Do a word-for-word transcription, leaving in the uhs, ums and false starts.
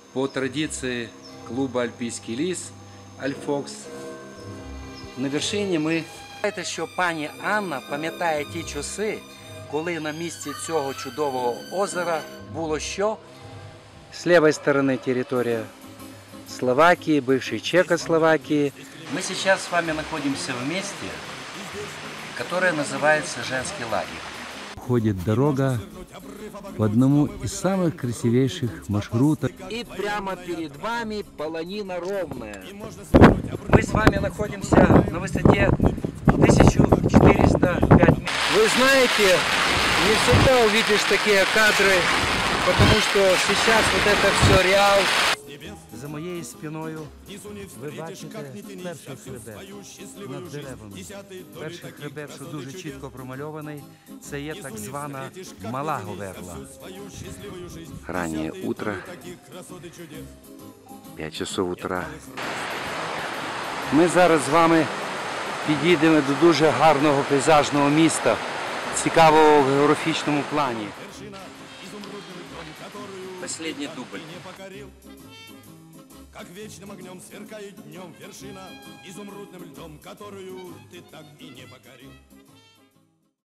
по традиции клуба «Альпійський ліс» «Альфокс». На вершині ми... Знаєте, що пані Анна пам'ятає ті часи, коли на місці цього чудового озера було що? С левой стороны территория Словакии, бывшей Чехословакии. Мы сейчас с вами находимся в месте, которое называется «Женский лагерь». Ходит дорога по одному из самых красивейших маршрутов. И прямо перед вами полонина ровная. Мы с вами находимся на высоте тысяча четыреста пять метров. Вы знаете, не всегда увидишь такие кадры, потому что сейчас вот это все реал. За моєю спиною ви бачите перший хребет над деревами. Перший хребет, що дуже чітко промальований, це є так звана Мала Говерла. Раннє утро, п'ять часов утра. Ми зараз з вами підійдемо до дуже гарного пейзажного міста, цікавого в географічному плані. Последний дубль. Как вечным огнем сверкает днем вершина, изумрудным льдом, которую ты так и не покорил.